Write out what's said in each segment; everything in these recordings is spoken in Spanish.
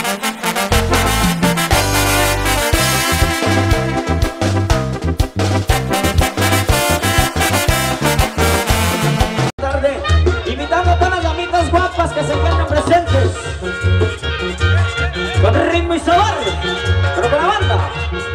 Invitando a todas las damitas guapas que se encuentran presentes con ritmo y sabor, pero con la banda.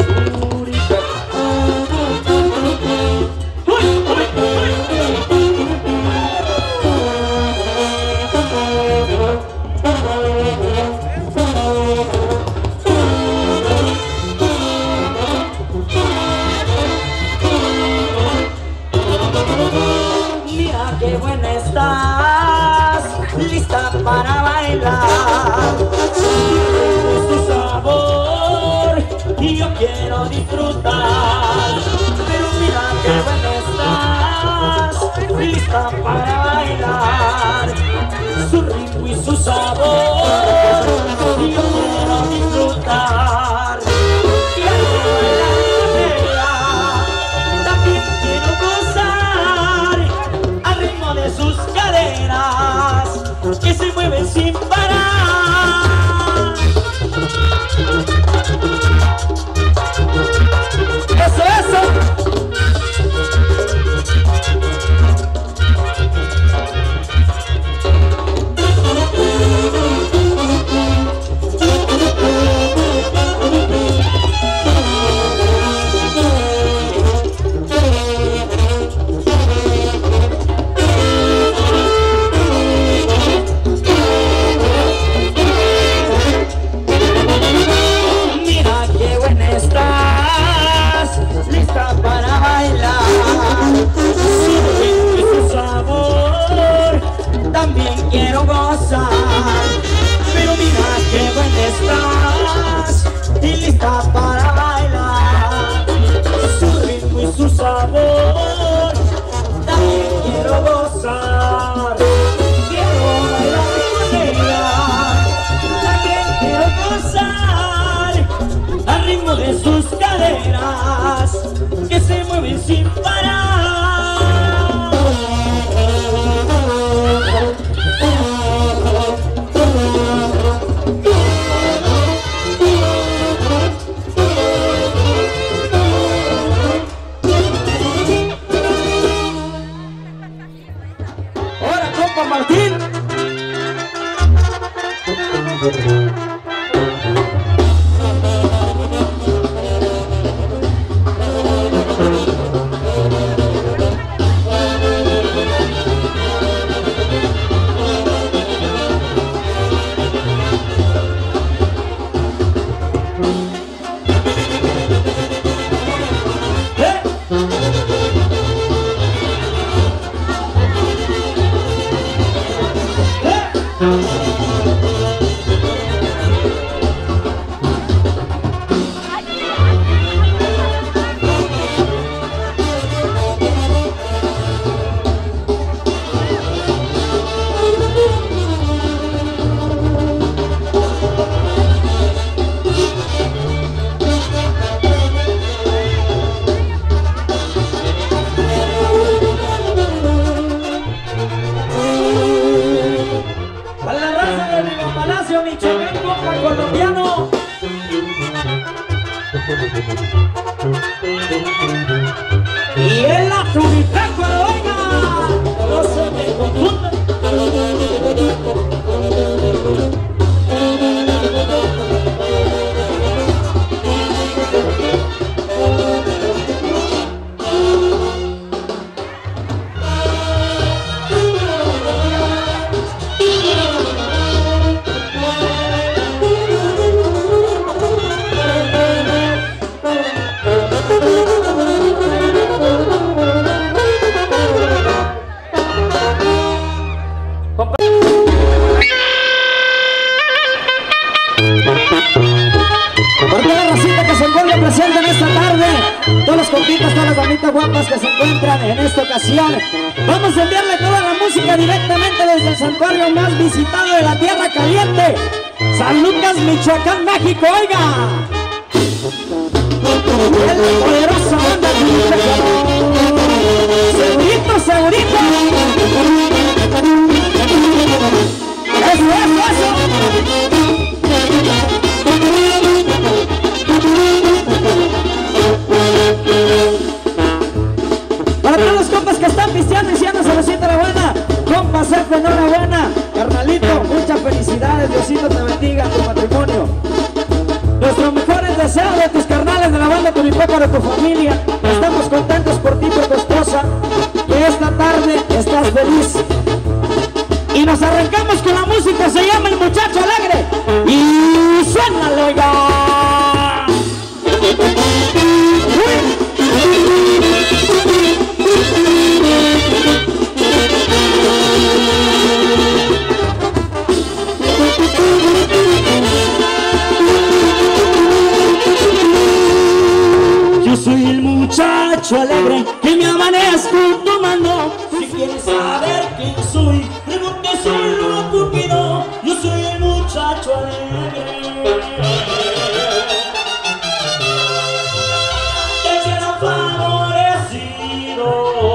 Mira qué buena estás, lista para bailar. Tu sabor y yo quiero disfrutar. Pero mira qué buena estás, lista para bailar. Su ritmo y su sabor y yo quiero disfrutar. Quiero bailar con ella, también quiero gozar al ritmo de sus caderas que se mueven sin parar. Eso, eso. Quiero gozar, pero mira qué buena estás y lista para bailar. Su ritmo y su sabor, también quiero gozar. Quiero bailar con ella, también quiero gozar al ritmo de sus caderas que se mueven sin parar. Martín. Colombiano. Y en la Turipeco, oiga, no se me confunda. Por toda la racita que se encuentra presente en esta tarde, todos los compitas, todas las damitas guapas que se encuentran en esta ocasión, vamos a enviarle toda la música directamente desde el santuario más visitado de la Tierra Caliente, San Lucas, Michoacán, México. Oiga, es la poderosa banda de Michoacán. Segurito, segurito. Eso, eso, eso. de tu familia. Estamos contentos por ti, por tu esposa, que esta tarde estás feliz. Y nos arrancamos con la música, se llama El Muchacho Alegre. Y suénalo, oiga. Yo soy el muchacho alegre que me amanezco tomando. Si quieres saber quién soy, pregúnteselo a Cupido. Yo soy el muchacho alegre del cielo favorecido.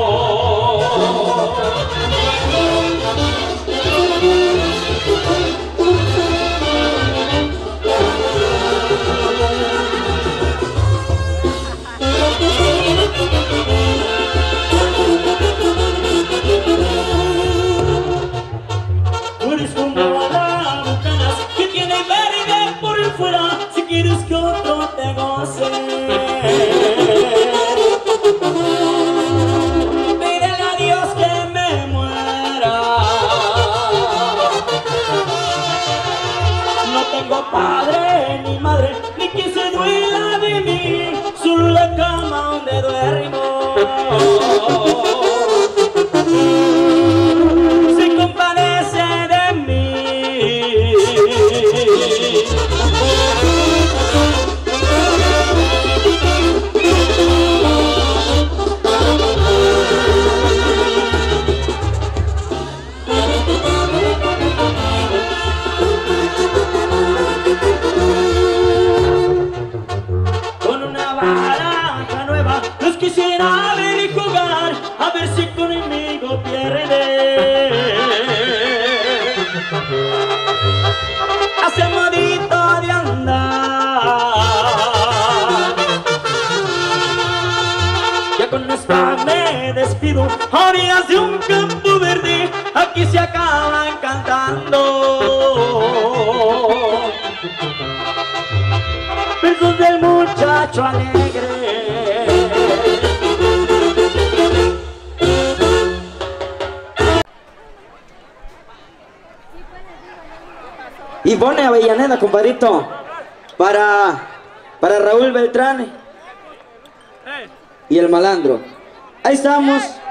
Tú eres como la bucanas que tiene verde por fuera. Si quieres que otro te goce, pídele a Dios que me muera. No tengo padre ni madre, ni quien se duela de mí, solo la cama donde duermo se compadece de mí. Con una baraja nueva los quisiera ver y jugar, a ver si conmigo pierde. Hace modito de andar, ya con esta me despido. A orillas de un campo verde, aquí se acaban cantando versos del muchacho alegre. Y pone Avellaneda, compadrito, para Raúl Beltrán y el Malandro. Ahí estamos.